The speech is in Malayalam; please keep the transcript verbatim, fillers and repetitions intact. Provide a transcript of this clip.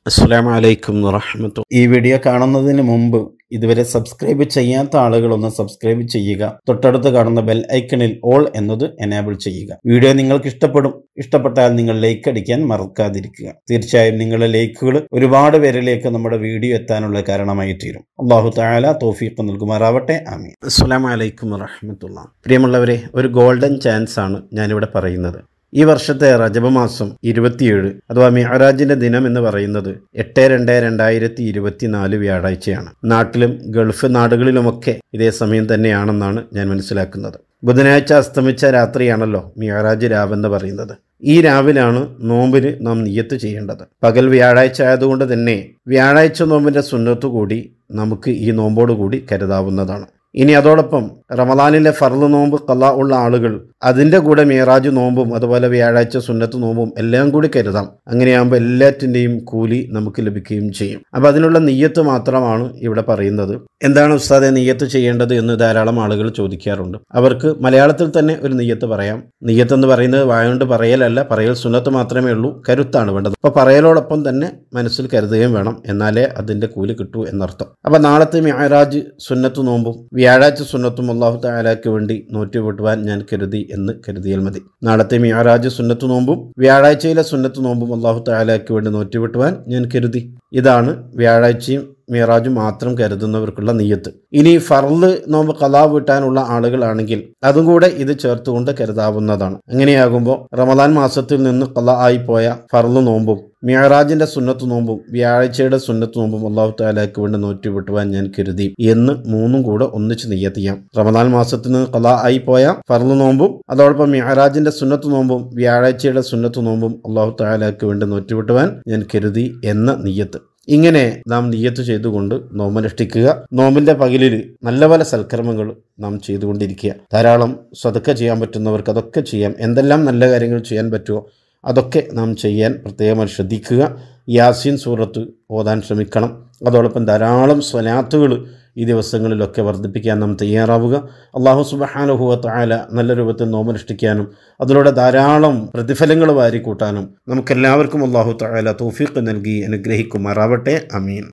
അസ്സലാമു അലൈക്കും വറഹ്മത്തുള്ളാഹി. ഈ വീഡിയോ കാണുന്നതിന് മുമ്പ് ഇതുവരെ സബ്സ്ക്രൈബ് ചെയ്യാത്ത ആളുകളൊന്ന് സബ്സ്ക്രൈബ് ചെയ്യുക. തൊട്ടടുത്ത് കാണുന്ന ബെൽ ഐക്കണിൽ ഓൾ എന്നത് എനേബിൾ ചെയ്യുക. വീഡിയോ നിങ്ങൾക്ക് ഇഷ്ടപ്പെടും. ഇഷ്ടപ്പെട്ടാൽ നിങ്ങൾ ലൈക്ക് അടിക്കാൻ മറക്കാതിരിക്കുക. തീർച്ചയായും നിങ്ങളുടെ ലൈക്കുകൾ ഒരുപാട് പേരിലേക്ക് നമ്മുടെ വീഡിയോ എത്താനുള്ള കാരണമായി തീരും. അല്ലാഹു തആല തൗഫീഖ് നൽകുമാറാവട്ടെ. ആമീൻ. അസ്സലാമു അലൈക്കും വറഹ്മത്തുള്ളാഹി. പ്രിയമുള്ളവരെ, ഒരു ഗോൾഡൻ ചാൻസ് ആണ് ഞാനിവിടെ പറയുന്നത്. ഈ വർഷത്തെ റജബ് മാസം ഇരുപത്തിയേഴ് അഥവാ മിഅ്റാജിന്റെ ദിനം എന്ന് പറയുന്നത് എട്ട് രണ്ട് രണ്ടായിരത്തി ഇരുപത്തിനാല് വ്യാഴാഴ്ചയാണ്. നാട്ടിലും ഗൾഫ് നാടുകളിലുമൊക്കെ ഇതേ സമയം തന്നെയാണെന്നാണ് ഞാൻ മനസ്സിലാക്കുന്നത്. ബുധനാഴ്ച അസ്തമിച്ച രാത്രിയാണല്ലോ മിഅ്റാജ് രാവെന്ന് പറയുന്നത്. ഈ രാവിലാണ് നോമ്പിന് നാം നിയ്യത്ത് ചെയ്യേണ്ടത്. പകൽ വ്യാഴാഴ്ച ആയതുകൊണ്ട് തന്നെ വ്യാഴാഴ്ച നോമ്പിന്റെ സുന്നത്ത് കൂടി നമുക്ക് ഈ നോമ്പോട് കൂടി കരുതാവുന്നതാണ്. ഇനി അതോടൊപ്പം റമദാനിലെ ഫർള് നോമ്പ് ഖളാ ഉള്ള ആളുകൾ അതിൻ്റെ കൂടെ മിഅ്റാജ് നോമ്പും അതുപോലെ വ്യാഴാഴ്ച സുന്നത്ത് നോമ്പും എല്ലാം കൂടി കരുതാം. അങ്ങനെയാകുമ്പോൾ എല്ലാറ്റിൻ്റെയും കൂലി നമുക്ക് ലഭിക്കുകയും ചെയ്യും. അപ്പോൾ അതിനുള്ള നിയ്യത്ത് മാത്രമാണ് ഇവിടെ പറയുന്നത്. എന്താണ് ഉസ്താദെ നിയ്യത്ത് ചെയ്യേണ്ടത് എന്ന് ധാരാളം ആളുകൾ ചോദിക്കാറുണ്ട്. അവർക്ക് മലയാളത്തിൽ തന്നെ ഒരു നിയ്യത്ത് പറയാം. നിയ്യത്ത് എന്ന് പറയുന്നത് വായുകൊണ്ട് പറയലല്ല, പറയൽ സുന്നത്ത് മാത്രമേ ഉള്ളൂ. കരുത്താണ് വേണ്ടത്. അപ്പോൾ പറയലോടൊപ്പം തന്നെ മനസ്സിൽ കരുതുകയും വേണം, എന്നാലേ അതിൻ്റെ കൂലി കിട്ടൂ എന്നർത്ഥം. അപ്പോൾ നാളത്തെ മിഅ്റാജ് സുന്നത്ത് നോമ്പും വ്യാഴാഴ്ച സുന്നത്തും അല്ലാഹു തആലയ്ക്ക് വേണ്ടി നോറ്റുവീട്ടുവാൻ ഞാൻ കരുതി എന്ന് കരുതിയാൽ മതി. നാളത്തെ മിഅ്റാജ് സുന്നത്ത് നോമ്പും വ്യാഴാഴ്ചയിലെ സുന്നത്ത് നോമ്പും അല്ലാഹു തആലയ്ക്ക് വേണ്ടി നോറ്റുവീട്ടുവാൻ ഞാൻ കരുതി. ഇതാണ് വ്യാഴാഴ്ചയും മിഅ്റാജും മാത്രം കരുതുന്നവർക്കുള്ള നിയ്യത്ത്. ഇനി ഫർള് നോമ്പ് ഖളാ വീട്ടാനുള്ള ആളുകളാണെങ്കിൽ അതും കൂടെ ഇത് ചേർത്തുകൊണ്ട് കരുതാവുന്നതാണ്. അങ്ങനെയാകുമ്പോൾ റമദാൻ മാസത്തിൽ നിന്ന് ഖളാ ആയി പോയ ഫർള് നോമ്പും മിഅ്റാജിന്റെ സുന്നത്ത് നോമ്പും വ്യാഴാഴ്ചയുടെ സുന്നത്ത് നോമ്പും അല്ലാഹു തആലയ്ക്ക് വേണ്ടി നോറ്റുവിട്ടുവാൻ ഞാൻ കരുതി എന്ന് മൂന്നും കൂടെ ഒന്നിച്ച് നിയ്യത്ത് ചെയ്യാം. റമദാൻ മാസത്തിൽ നിന്ന് ഖളാ ആയി പോയ ഫർള് നോമ്പും അതോടൊപ്പം മിഅ്റാജിന്റെ സുന്നത്ത് നോമ്പും വ്യാഴാഴ്ചയുടെ സുന്നത്ത് നോമ്പും അല്ലാഹു തആലയ്ക്ക് വേണ്ടി നോറ്റുവിട്ടുവാൻ ഞാൻ കരുതി എന്ന നിയ്യത്ത്. ഇങ്ങനെ നാം നിയ്യത്ത് ചെയ്തുകൊണ്ട് നോമ്പനുഷ്ഠിക്കുക. നോമ്പിന്റെ പകലിൽ നല്ല പല സൽക്കർമ്മങ്ങൾ നാം ചെയ്തുകൊണ്ടിരിക്കുക. ധാരാളം സദഖ ചെയ്യാൻ പറ്റുന്നവർക്ക് അതൊക്കെ ചെയ്യാം. എന്തെല്ലാം നല്ല കാര്യങ്ങൾ ചെയ്യാൻ പറ്റുമോ അതൊക്കെ നാം ചെയ്യാൻ പ്രത്യേകമായി ശ്രദ്ധിക്കുക. യാസീൻ സൂറത്ത് ഓതാൻ ശ്രമിക്കണം. അതോടൊപ്പം ധാരാളം സ്വലാത്തുകൾ ഈ ദിവസങ്ങളിലൊക്കെ വർദ്ധിപ്പിക്കാൻ നാം തയ്യാറാവുക. അല്ലാഹു സുബ്ഹാനഹു വ തആല നല്ല രൂപത്തിൽ നോമ്പനുഷ്ഠിക്കാനും അതിലൂടെ ധാരാളം പ്രതിഫലങ്ങൾ വാരിക്കൂട്ടാനും നമുക്കെല്ലാവർക്കും അല്ലാഹു തആല തൗഫീഖ് നൽകി അനുഗ്രഹിക്കുമാറാവട്ടെ. ആമീൻ.